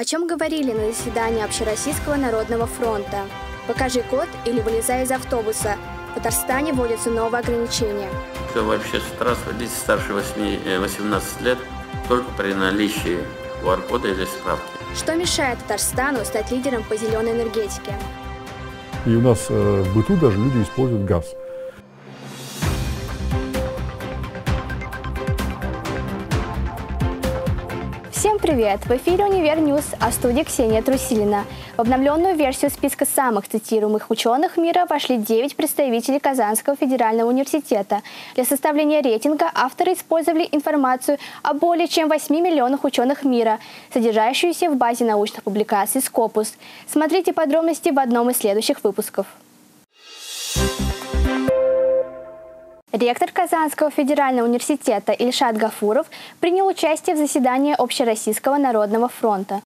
О чем говорили на заседании Общероссийского народного фронта? Покажи код или вылезай из автобуса. В Татарстане вводятся новые ограничения. Вообще транспорт лиц старше 18 лет только при наличии QR-кода или справки. Что мешает Татарстану стать лидером по зеленой энергетике? И у нас в быту даже люди используют газ. Всем привет! В эфире «Универ Ньюс», а в студии Ксения Трусилина. В обновленную версию списка самых цитируемых ученых мира вошли 9 представителей Казанского федерального университета. Для составления рейтинга авторы использовали информацию о более чем 8 миллионах ученых мира, содержащуюся в базе научных публикаций Scopus. Смотрите подробности в одном из следующих выпусков. Ректор Казанского федерального университета Ильшат Гафуров принял участие в заседании Общероссийского народного фронта.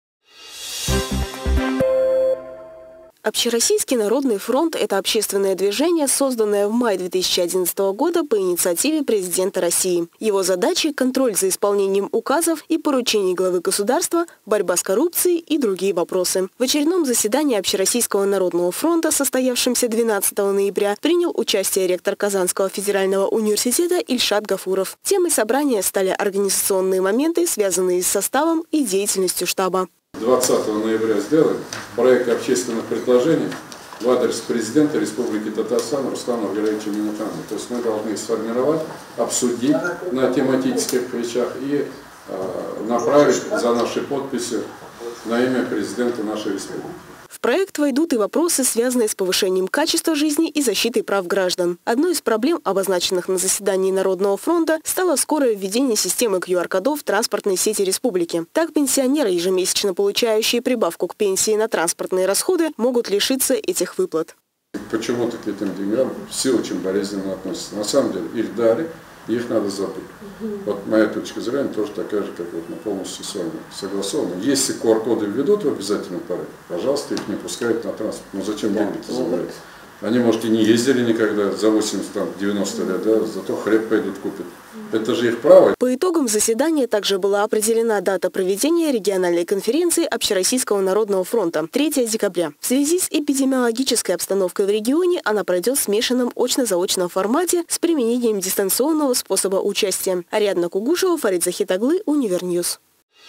Общероссийский народный фронт – это общественное движение, созданное в мае 2011 года по инициативе президента России. Его задачи – контроль за исполнением указов и поручений главы государства, борьба с коррупцией и другие вопросы. В очередном заседании Общероссийского народного фронта, состоявшемся 12 ноября, принял участие ректор Казанского федерального университета Ильшат Гафуров. Темой собрания стали организационные моменты, связанные с составом и деятельностью штаба. 20 ноября сделаем проект общественных предложений в адрес президента Республики Татарстан Рустама Абдулаевича Минниханова. То есть мы должны сформировать, обсудить на тематических вещах и направить за наши подписи на имя президента нашей республики. В проект войдут и вопросы, связанные с повышением качества жизни и защитой прав граждан. Одной из проблем, обозначенных на заседании Народного фронта, стало скорое введение системы QR-кодов в транспортной сети республики. Так, пенсионеры, ежемесячно получающие прибавку к пенсии на транспортные расходы, могут лишиться этих выплат. Почему-то к этим деньгам все очень болезненно относятся. На самом деле их дали, их надо забыть. Вот моя точка зрения тоже такая же, как вот мы полностью с вами согласованы. Если QR-коды введут в обязательном порядке, пожалуйста, их не пускают на транспорт. Но зачем деньги-то забирать? Они, может, и не ездили никогда за 80-90 лет, да, зато хлеб пойдут купят. Это же их право. По итогам заседания также была определена дата проведения региональной конференции Общероссийского народного фронта – 3 декабря. В связи с эпидемиологической обстановкой в регионе она пройдет в смешанном очно-заочном формате с применением дистанционного способа участия. Ариадна Кугушева, Фарид Захитаглы, Универньюз.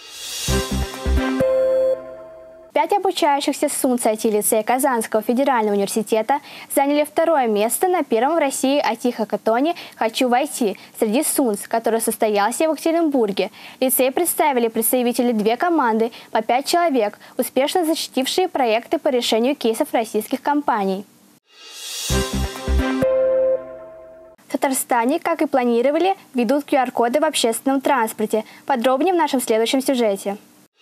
5 обучающихся СУНЦ IT-лицея Казанского федерального университета заняли 2-е место на первом в России IT-хакатоне «Хочу войти» среди СУНЦ, который состоялся в Екатеринбурге. Лицей представили представители 2 команды по 5 человек, успешно защитившие проекты по решению кейсов российских компаний. В Татарстане, как и планировали, ведут QR-коды в общественном транспорте. Подробнее в нашем следующем сюжете.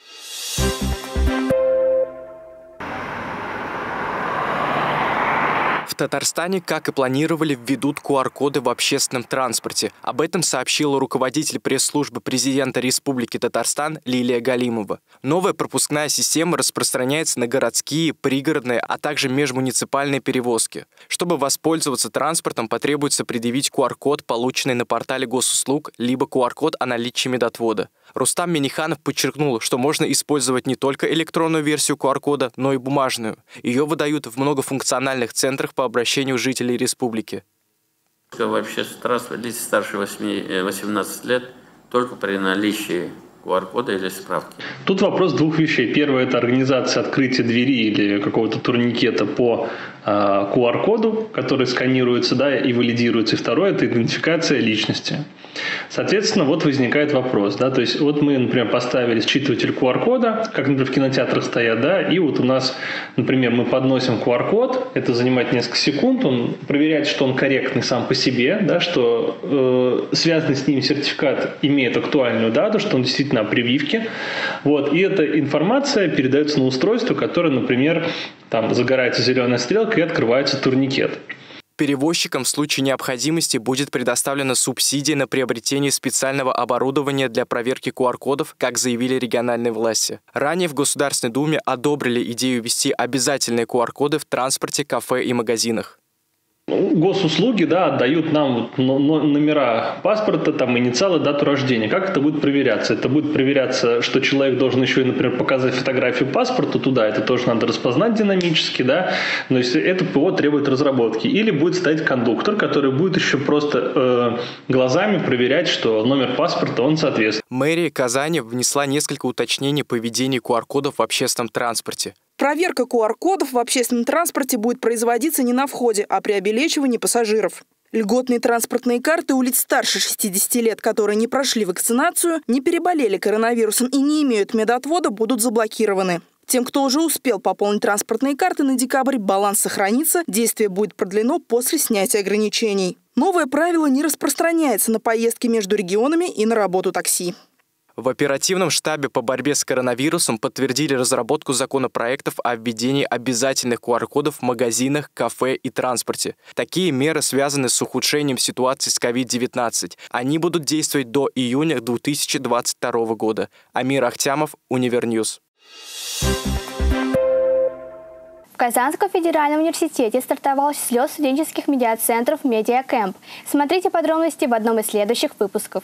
В Татарстане, как и планировали, введут QR-коды в общественном транспорте. Об этом сообщила руководитель пресс-службы президента Республики Татарстан Лилия Галимова. Новая пропускная система распространяется на городские, пригородные, а также межмуниципальные перевозки. Чтобы воспользоваться транспортом, потребуется предъявить QR-код, полученный на портале госуслуг, либо QR-код о наличии медотвода. Рустам Минниханов подчеркнул, что можно использовать не только электронную версию QR-кода, но и бумажную. Ее выдают в многофункциональных центрах по обращению жителей республики. Вообще транспорт лиц старше 18 лет только при наличии QR-кода или справки. Тут вопрос 2 вещей. Первое – это организация открытия двери или какого-то турникета по QR-коду, который сканируется, да, и валидируется. И второе – это идентификация личности. Соответственно, вот возникает вопрос, да, то есть вот мы, например, поставили считыватель QR-кода, как, например, в кинотеатрах стоят, да, и вот у нас, например, мы подносим QR-код, это занимает несколько секунд, он проверяет, что он корректный сам по себе, да, что связанный с ним сертификат имеет актуальную дату, что он действительно о прививке, вот, и эта информация передается на устройство, которое, например, там загорается зеленая стрелка и открывается турникет. Перевозчикам в случае необходимости будет предоставлена субсидия на приобретение специального оборудования для проверки QR-кодов, как заявили региональные власти. Ранее в Государственной Думе одобрили идею ввести обязательные QR-коды в транспорте, кафе и магазинах. Госуслуги, отдают нам номера паспорта, инициалы, дату рождения. Как это будет проверяться? Это будет проверяться, что человек должен еще и, например, показать фотографию паспорта туда. Это тоже надо распознать динамически, Но если это ПО требует разработки. Или будет стоять кондуктор, который будет еще просто глазами проверять, что номер паспорта, он соответствует. Мэрия Казани внесла несколько уточнений по введению QR-кодов в общественном транспорте. Проверка QR-кодов в общественном транспорте будет производиться не на входе, а при обелечивании пассажиров. Льготные транспортные карты у лиц старше 60 лет, которые не прошли вакцинацию, не переболели коронавирусом и не имеют медотвода, будут заблокированы. Тем, кто уже успел пополнить транспортные карты на декабрь, баланс сохранится, действие будет продлено после снятия ограничений. Новое правило не распространяется на поездки между регионами и на работу такси. В оперативном штабе по борьбе с коронавирусом подтвердили разработку законопроектов о введении обязательных QR-кодов в магазинах, кафе и транспорте. Такие меры связаны с ухудшением ситуации с COVID-19. Они будут действовать до июня 2022 года. Амир Ахтямов, Универньюз. В Казанском федеральном университете стартовал слет студенческих медиацентров «Медиакэмп». Смотрите подробности в одном из следующих выпусков.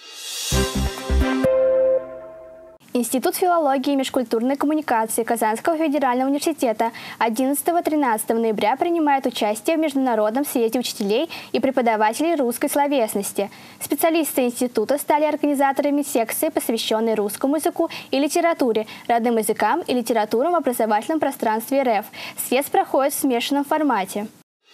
Институт филологии и межкультурной коммуникации Казанского федерального университета 11-13 ноября принимает участие в Международном съезде учителей и преподавателей русской словесности. Специалисты института стали организаторами секции, посвященной русскому языку и литературе, родным языкам и литературам в образовательном пространстве РФ. Съезд проходит в смешанном формате.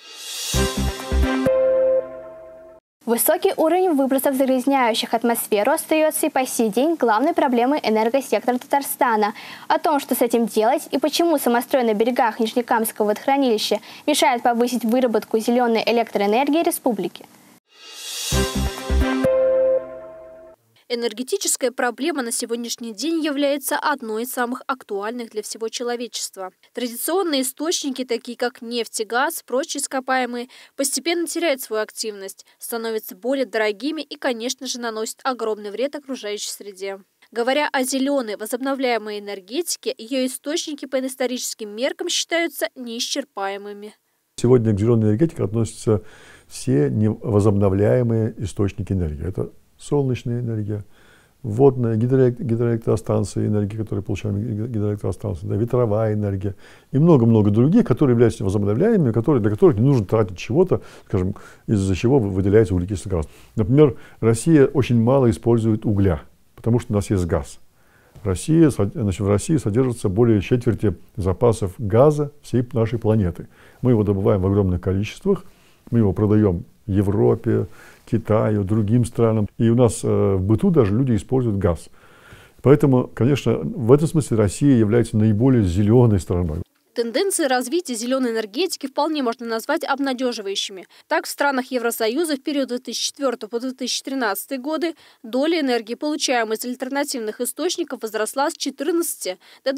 Высокий уровень выбросов, загрязняющих атмосферу, остается и по сей день главной проблемой энергосектора Татарстана. О том, что с этим делать и почему самострой на берегах Нижнекамского водохранилища мешает повысить выработку зеленой электроэнергии республики. Энергетическая проблема на сегодняшний день является одной из самых актуальных для всего человечества. Традиционные источники, такие как нефть и газ, прочие ископаемые, постепенно теряют свою активность, становятся более дорогими и, конечно же, наносят огромный вред окружающей среде. Говоря о зеленой возобновляемой энергетике, ее источники по историческим меркам считаются неисчерпаемыми. Сегодня к зеленой энергетике относятся все невозобновляемые источники энергии. Это солнечная энергия, водная, гидроэлектростанции, энергия, которую получаем гидроэлектростанции, ветровая энергия и много-много других, которые являются возобновляемыми, для которых не нужно тратить чего-то, скажем, из-за чего выделяется углекислый газ. Например, Россия очень мало использует угля, потому что у нас есть газ. В России содержится более четверти запасов газа всей нашей планеты. Мы его добываем в огромных количествах, мы его продаем Европе, Китаю, другим странам. И у нас в быту даже люди используют газ. Поэтому, конечно, в этом смысле Россия является наиболее зеленой страной. Тенденции развития зеленой энергетики вполне можно назвать обнадеживающими. Так, в странах Евросоюза в период 2004 по 2013 годы доля энергии, получаемой из альтернативных источников, возросла с 14 до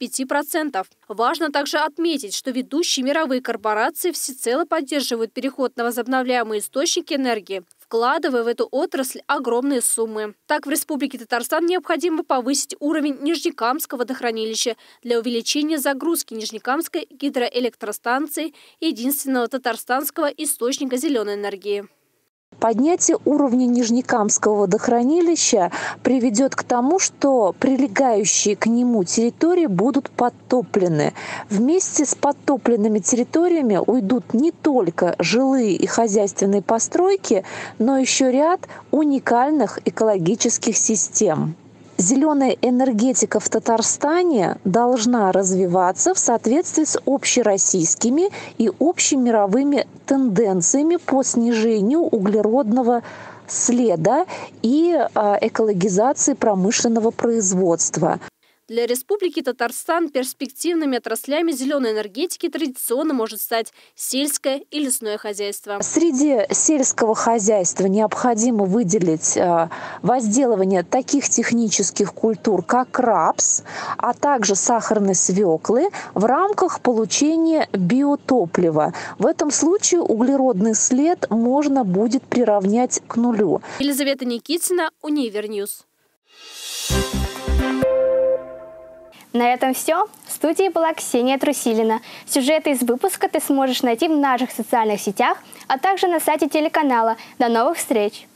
25%. Важно также отметить, что ведущие мировые корпорации всецело поддерживают переход на возобновляемые источники энергии, вкладывая в эту отрасль огромные суммы. Так, в Республике Татарстан необходимо повысить уровень Нижнекамского водохранилища для увеличения загрузки Нижнекамской гидроэлектростанции, единственного татарстанского источника зеленой энергии. Поднятие уровня Нижнекамского водохранилища приведет к тому, что прилегающие к нему территории будут подтоплены. Вместе с подтопленными территориями уйдут не только жилые и хозяйственные постройки, но еще ряд уникальных экологических систем. Зеленая энергетика в Татарстане должна развиваться в соответствии с общероссийскими и общемировыми тенденциями по снижению углеродного следа и экологизации промышленного производства. Для Республики Татарстан перспективными отраслями зеленой энергетики традиционно может стать сельское и лесное хозяйство. Среди сельского хозяйства необходимо выделить возделывание таких технических культур, как рапс, а также сахарной свеклы в рамках получения биотоплива. В этом случае углеродный след можно будет приравнять к нулю. Елизавета Никитина, Универньюз. На этом все. В студии была Ксения Трусилина. Сюжеты из выпуска ты сможешь найти в наших социальных сетях, а также на сайте телеканала. До новых встреч!